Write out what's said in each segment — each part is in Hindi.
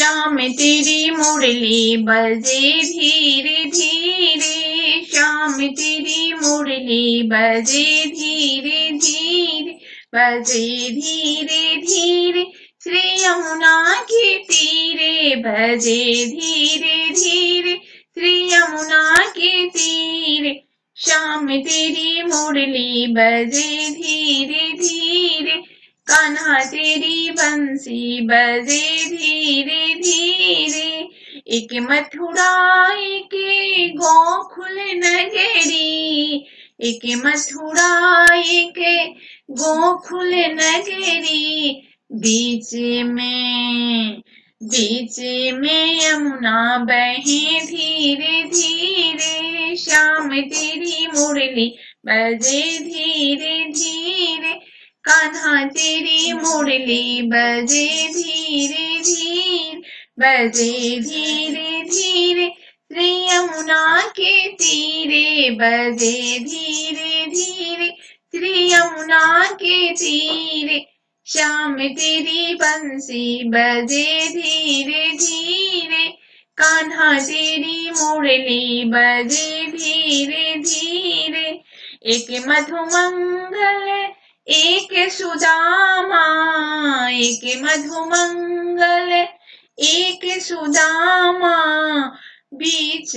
श्याम तेरी मुरली बजे धीरे धीरे, श्याम तेरी मुरली बजे धीरे धीरे, बजे धीरे धीरे, श्री यमुना के तीरे बजे धीरे धीरे, श्री यमुना के तीरे। श्याम तेरी मुरली बजे धीरे धीरे, कान्हा तेरी बंसी बजे धीरे धीरे। एक मथुरा एक गोकुल नगरी, एक मथुरा एक गोकुल नगरी, बीच में यमुना बहे धीरे धीरे। श्याम तेरी मुरली बजे धीरे धीरे, कान्हा तेरी मुरली बजे धीरे धीरे, बजे धीरे धीरे, श्री यमुना के तीरे बजे धीरे धीरे, श्री यमुना के तीरे। श्याम तेरी बंसी बजे धीरे धीरे, कान्हा तेरी मुरली बजे धीरे धीरे। एक मधुमंगल एक सुदामा, एक मधुमंगल एक सुदामा, बीच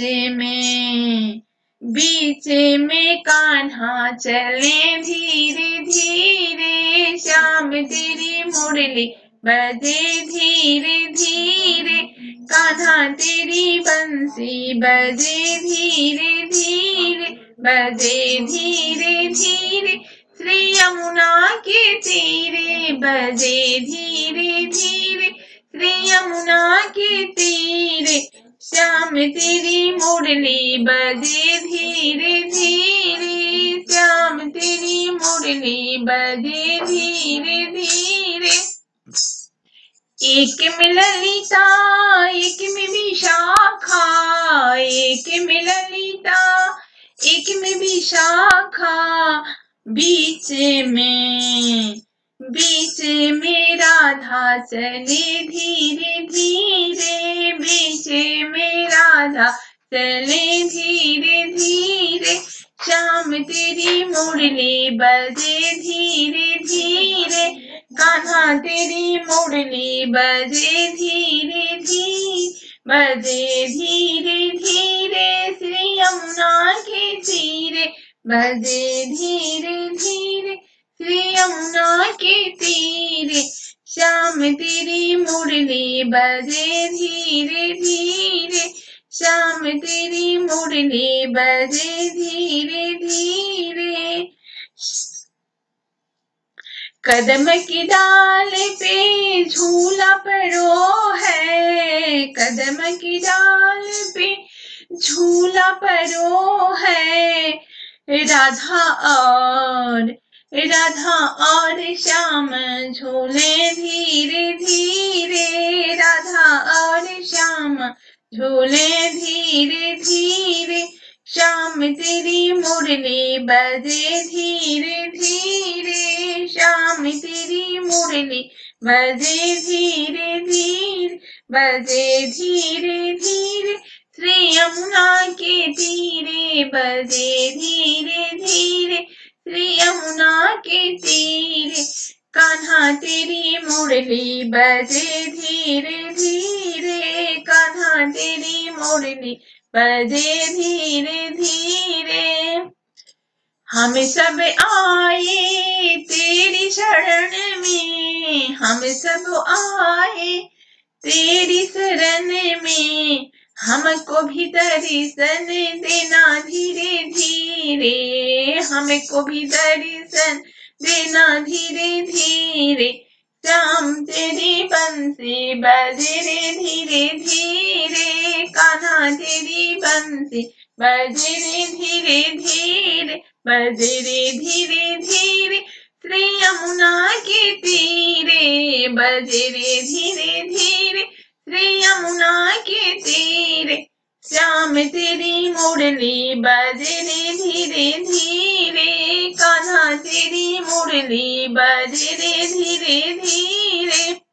में कान्हा चले धीरे धीरे। श्याम तेरी मुरली बजे धीरे धीरे, कान्हा तेरी बंसी बजे धीरे धीरे, बजे धीरे धीरे, श्री यमुना के तीरे बजे धीरे धीरे, श्री यमुना के तीरे। श्याम तेरी मुरली बजे धीरे धीरे, श्याम तेरी मुरली बजे धीरे धीरे। एक में ललिता एक में विशाखा, एक में ललिता एक में विशाखा, बीच में राधा चले धीरे धीरे, बीच में राधा चले धीरे धीरे। श्याम तेरी मुरली बजे धीरे धीरे, कान्हा तेरी मुरली बजे धीरे धीरे, बजे धीरे धीरे, श्री यमुना के तीरे बजे धीरे धीरे, श्री यमुना के तीरे। श्याम तेरी मुरली बजे धीरे धीरे, श्याम तेरी मुरली बजे धीरे धीरे। कदम की डाल पे झूला पड़ो है, कदम की डाल पे झूला पड़ो है, राधा और श्याम झूले धीरे धीरे, राधा और श्याम झूले धीरे धीरे। श्याम तेरी मुरली बजे धीरे धीरे, श्याम तेरी मुरली बजे धीरे धीरे, बजे धीरे धीरे, श्री यमुना के तीरे बजे धीरे धीरे, श्री यमुना के तीरे। कान्हा तेरी मुरली बजे धीरे धीरे, कान्हा तेरी मुरली बजे धीरे धीरे। हम सब आए तेरी शरण में, हम सब आए तेरी शरण में, हमको भी दर्शन देना धीरे धीरे, हमको भी दर्शन देना धीरे धीरे। श्याम तेरी बंसी बजे धीरे धीरे, कान्हा तेरी बंसी बजे धीरे धीरे, बजे धीरे धीरे, श्री यमुना के तीरे बजे धीरे धीरे, श्री यमुना के तीरे। श्याम तेरी मुरली बजे धीरे धीरे, कान्हा तेरी मुरली बजे धीरे धीरे।